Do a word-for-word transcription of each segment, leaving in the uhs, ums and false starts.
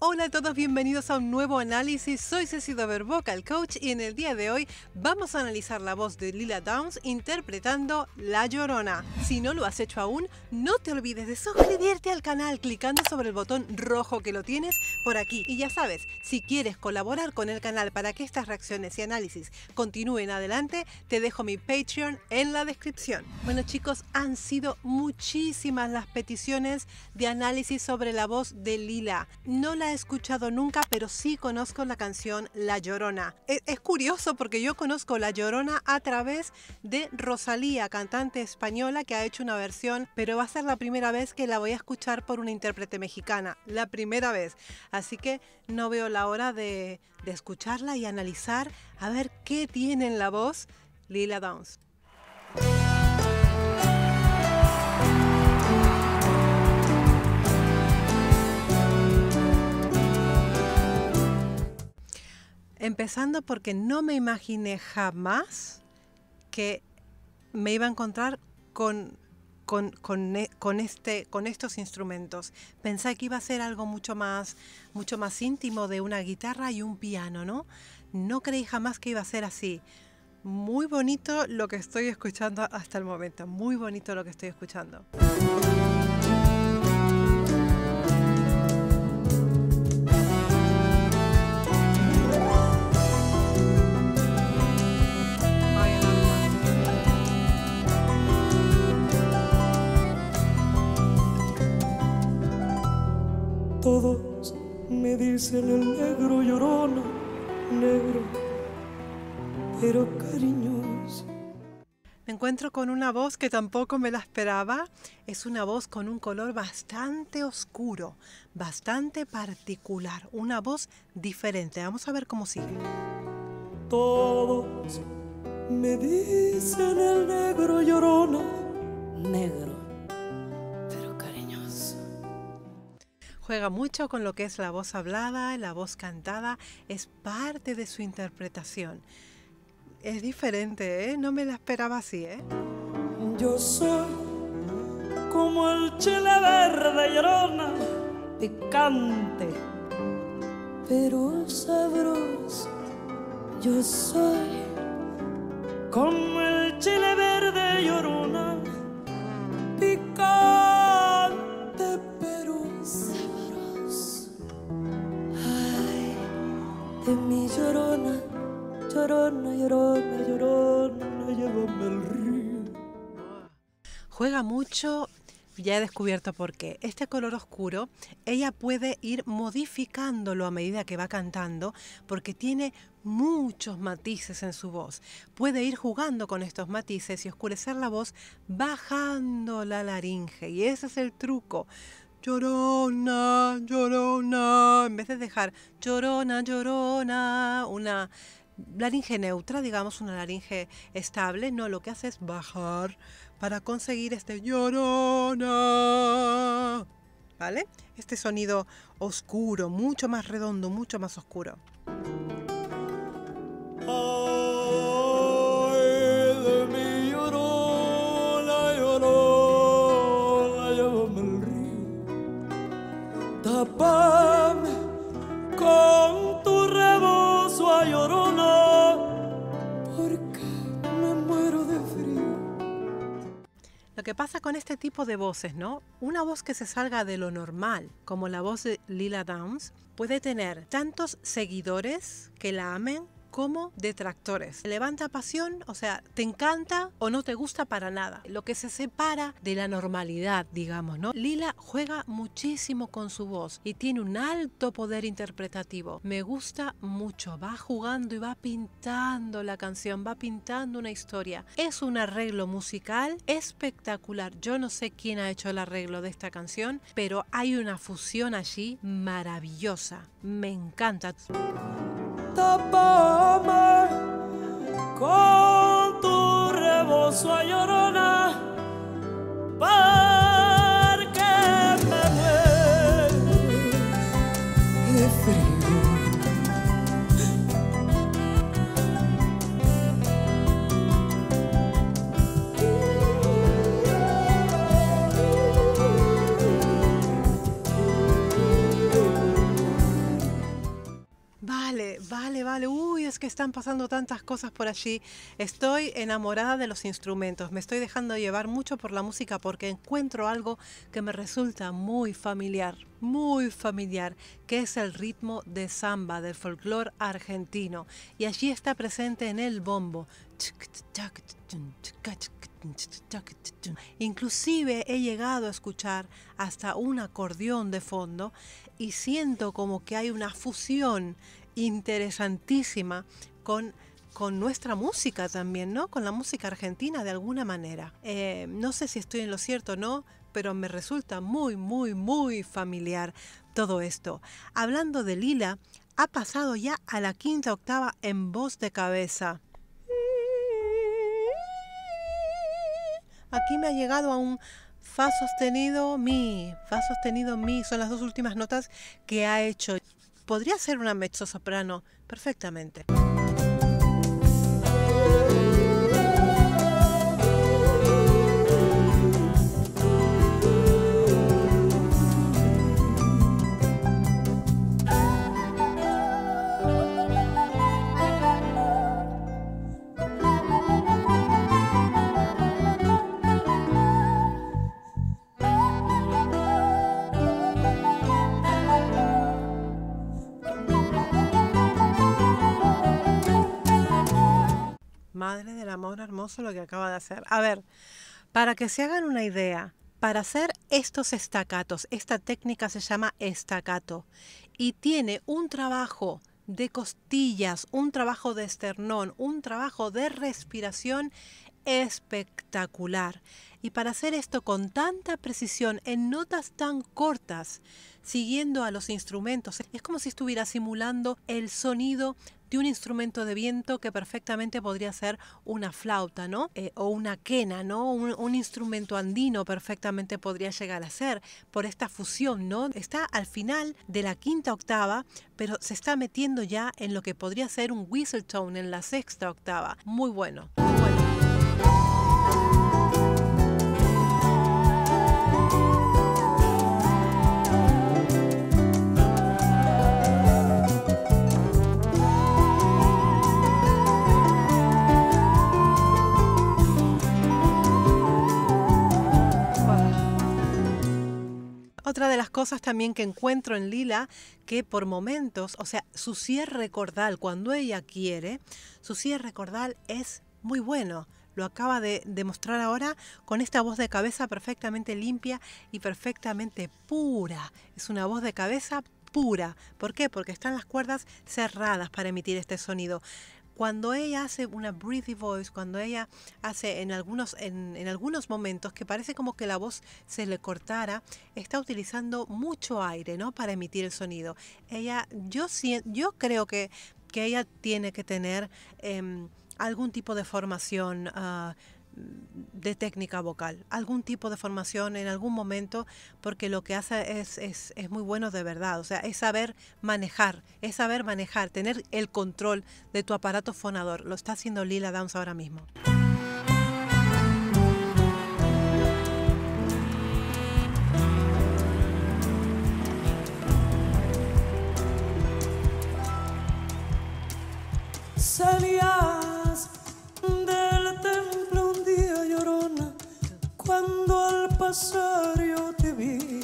Hola a todos, bienvenidos a un nuevo análisis. Soy Ceci Dover, Vocal Coach, y en el día de hoy vamos a analizar la voz de Lila Downs interpretando La Llorona. Si no lo has hecho aún, no te olvides de suscribirte al canal clicando sobre el botón rojo que lo tienes por aquí. Y ya sabes, si quieres colaborar con el canal para que estas reacciones y análisis continúen adelante, te dejo mi Patreon en la descripción. Bueno chicos, han sido muchísimas las peticiones de análisis sobre la voz de Lila. No la he escuchado nunca, pero sí conozco la canción La Llorona. Es, es curioso porque yo conozco La Llorona a través de Rosalía, cantante española que ha hecho una versión, pero va a ser la primera vez que la voy a escuchar por una intérprete mexicana. La primera vez. Así que no veo la hora de, de escucharla y analizar a ver qué tiene en la voz Lila Downs. Empezando porque no me imaginé jamás que me iba a encontrar con, con, con, con, este, con estos instrumentos. Pensé que iba a ser algo mucho más, mucho más íntimo de una guitarra y un piano, ¿no? No creí jamás que iba a ser así. Muy bonito lo que estoy escuchando hasta el momento. Muy bonito lo que estoy escuchando. Todos me dicen el negro llorona, negro, pero cariñoso. Me encuentro con una voz que tampoco me la esperaba. Es una voz con un color bastante oscuro, bastante particular, una voz diferente. Vamos a ver cómo sigue. Todos me dicen el negro llorona, negro, pero cariñoso. Juega mucho con lo que es la voz hablada, la voz cantada, es parte de su interpretación. Es diferente, ¿eh? No me la esperaba así, ¿eh? Yo soy como el chile verde llorona, picante, pero sabroso. Yo soy como el chile verde llorona, picante, pero sabroso. Ay, de mi llorona, llorona, llorona, llorona, llévame al río. Juega mucho, ya he descubierto por qué. Este color oscuro, ella puede ir modificándolo a medida que va cantando, porque tiene muchos matices en su voz. Puede ir jugando con estos matices y oscurecer la voz bajando la laringe, y ese es el truco. Llorona, llorona, en vez de dejar llorona, llorona, una laringe neutra, digamos una laringe estable, no, lo que hace es bajar para conseguir este llorona, ¿vale? Este sonido oscuro, mucho más redondo, mucho más oscuro. Ay, de mi llorona, llorona, llévame al río. Tápame con tu rebozo a llorona, porque me muero de frío. Lo que pasa con este tipo de voces, ¿no? Una voz que se salga de lo normal, como la voz de Lila Downs, puede tener tantos seguidores que la amen como detractores. Levanta pasión, o sea, te encanta o no te gusta para nada. Lo que se separa de la normalidad, digamos, ¿no? Lila juega muchísimo con su voz y tiene un alto poder interpretativo. Me gusta mucho, va jugando y va pintando la canción, va pintando una historia. Es un arreglo musical espectacular. Yo no sé quién ha hecho el arreglo de esta canción, pero hay una fusión allí maravillosa. Me encanta. Tápame con tu rebozo a llorona, porque me muero de frío. Vale, vale, vale. Uy, es que están pasando tantas cosas por allí. Estoy enamorada de los instrumentos. Me estoy dejando llevar mucho por la música porque encuentro algo que me resulta muy familiar, muy familiar, que es el ritmo de samba, del folclore argentino. Y allí está presente en el bombo. Inclusive he llegado a escuchar hasta un acordeón de fondo y siento como que hay una fusión interesantísima con, con nuestra música también, ¿no? Con la música argentina de alguna manera. Eh, no sé si estoy en lo cierto o no, pero me resulta muy, muy, muy familiar todo esto. Hablando de Lila, ha pasado ya a la quinta octava en voz de cabeza. Aquí me ha llegado a un fa sostenido mi, fa sostenido mi, son las dos últimas notas que ha hecho. Podría ser una mezzosoprano perfectamente. Madre del amor hermoso lo que acaba de hacer. A ver, para que se hagan una idea, para hacer estos estacatos, esta técnica se llama estacato y tiene un trabajo de costillas, un trabajo de esternón, un trabajo de respiración espectacular. Y para hacer esto con tanta precisión, en notas tan cortas, siguiendo a los instrumentos, es como si estuviera simulando el sonido de un instrumento de viento que perfectamente podría ser una flauta, ¿no? Eh, o una quena, ¿no? Un, un instrumento andino perfectamente podría llegar a ser por esta fusión, ¿no? Está al final de la quinta octava, pero se está metiendo ya en lo que podría ser un whistle tone en la sexta octava. Muy bueno, muy bueno. Otra de las cosas también que encuentro en Lila, que por momentos, o sea, su cierre cordal, cuando ella quiere, su cierre cordal es muy bueno. Lo acaba de demostrar ahora con esta voz de cabeza perfectamente limpia y perfectamente pura. Es una voz de cabeza pura. ¿Por qué? Porque están las cuerdas cerradas para emitir este sonido. Cuando ella hace una breathy voice, cuando ella hace en algunos, en, en algunos momentos que parece como que la voz se le cortara, está utilizando mucho aire, ¿no? Para emitir el sonido. Ella, yo, yo creo que, que ella tiene que tener eh, algún tipo de formación uh, de técnica vocal, algún tipo de formación en algún momento, porque lo que hace es, es, es muy bueno de verdad, o sea, es saber manejar, es saber manejar, tener el control de tu aparato fonador. Lo está haciendo Lila Downs ahora mismo. Salías del templo un día, llorona, cuando al pasar yo te vi.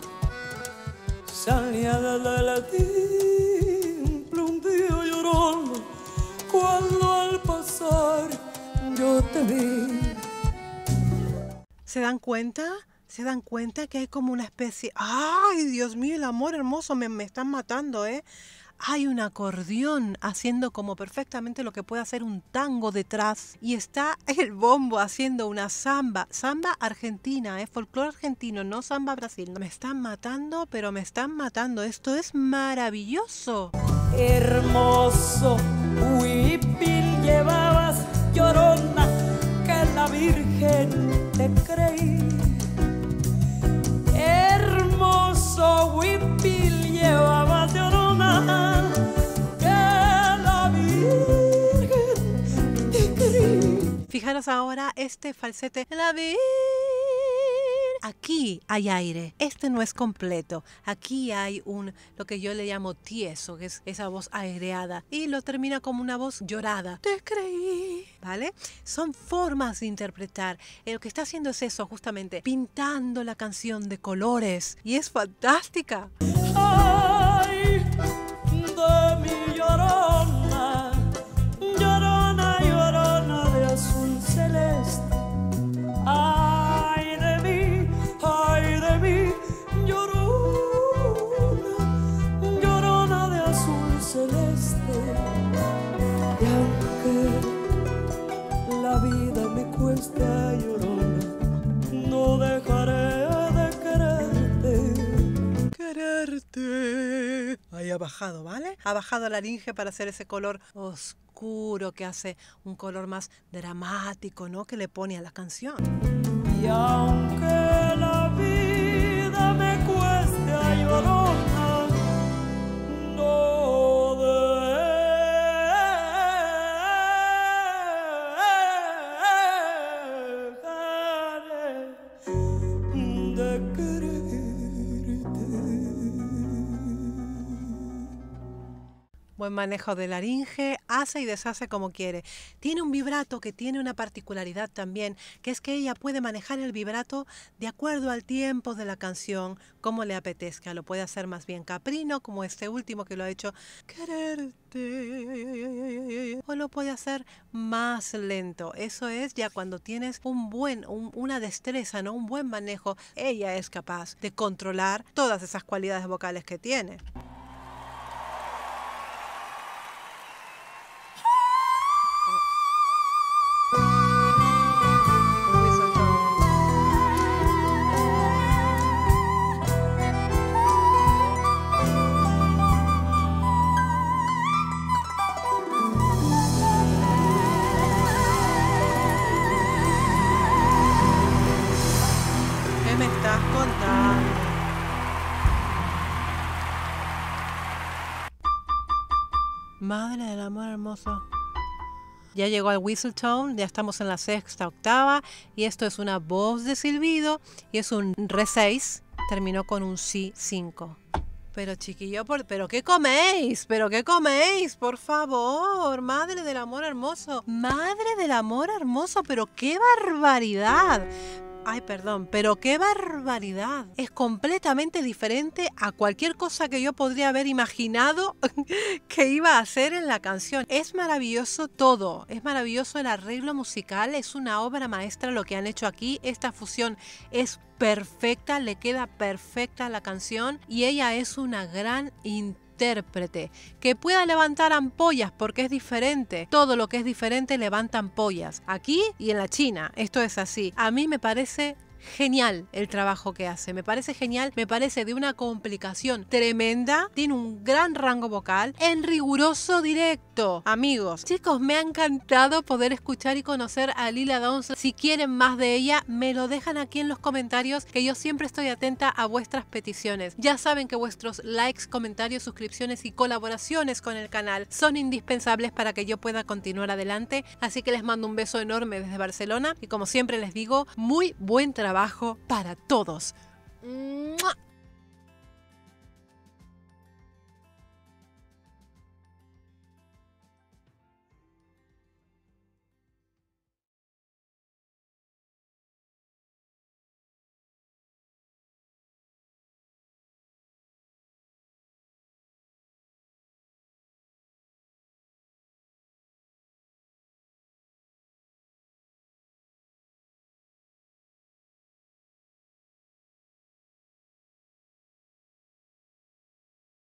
Salía del templo un día, llorona, cuando al pasar yo te vi. ¿Se dan cuenta? ¿Se dan cuenta que hay como una especie... ¡Ay, Dios mío, el amor hermoso! Me, me están matando, ¿eh? Hay un acordeón haciendo como perfectamente lo que puede hacer un tango detrás. Y está el bombo haciendo una samba. Samba argentina, ¿eh? Folclore argentino, no samba Brasil. Me están matando, pero me están matando. Esto es maravilloso. Hermoso huipil llevabas, llorona, que la Virgen te creí. Hermoso huipil llevabas, llorona, que la Virgen te creí. Fijaros ahora este falsete. La Virgen aquí hay aire. Este no es completo. Aquí hay un, lo que yo le llamo tieso, que es esa voz aireada. Y lo termina como una voz llorada. Te creí. ¿Vale? Son formas de interpretar. Lo que está haciendo es eso, justamente, pintando la canción de colores. Y es fantástica. Ay, de mi llorona, llorona, llorona de azul celeste. Ay de mí, ay de mí, llorona, llorona de azul celeste. Y aunque la vida me cuesta, llorona, no dejaré de quererte. Quererte. Ahí ha bajado, ¿vale? Ha bajado la laringe para hacer ese color oscuro que hace un color más dramático, ¿no? Que le pone a la canción. Y aunque la vida me cueste, ay, llorona, no dejaré de quererte. Buen manejo de laringe, hace y deshace como quiere. Tiene un vibrato que tiene una particularidad también, que es que ella puede manejar el vibrato de acuerdo al tiempo de la canción, como le apetezca. Lo puede hacer más bien caprino, como este último que lo ha hecho quererte, o lo puede hacer más lento. Eso es ya cuando tienes un buen, un, una destreza, ¿no? Un buen manejo. Ella es capaz de controlar todas esas cualidades vocales que tiene. ¿Qué me estás contando? Madre del amor hermoso. Ya llegó al whistle tone, ya estamos en la sexta octava y esto es una voz de silbido y es un re seis, terminó con un si cinco. Pero chiquillo, por, ¿pero qué coméis? ¿Pero qué coméis? Por favor, madre del amor hermoso. Madre del amor hermoso, pero qué barbaridad. Ay, perdón, pero qué barbaridad. Es completamente diferente a cualquier cosa que yo podría haber imaginado que iba a hacer en la canción. Es maravilloso todo, es maravilloso el arreglo musical, es una obra maestra lo que han hecho aquí. Esta fusión es perfecta, le queda perfecta a la canción y ella es una gran intérprete. Que pueda levantar ampollas porque es diferente. Todo lo que es diferente levanta ampollas. Aquí y en la China. Esto es así. A mí me parece genial el trabajo que hace. Me parece genial. Me parece de una complicación tremenda. Tiene un gran rango vocal en riguroso directo. Amigos, chicos, me ha encantado poder escuchar y conocer a Lila Downs. Si quieren más de ella, me lo dejan aquí en los comentarios, que yo siempre estoy atenta a vuestras peticiones. Ya saben que vuestros likes, comentarios, suscripciones y colaboraciones con el canal son indispensables para que yo pueda continuar adelante. Así que les mando un beso enorme desde Barcelona y como siempre les digo, muy buen trabajo para todos. ¡Mua!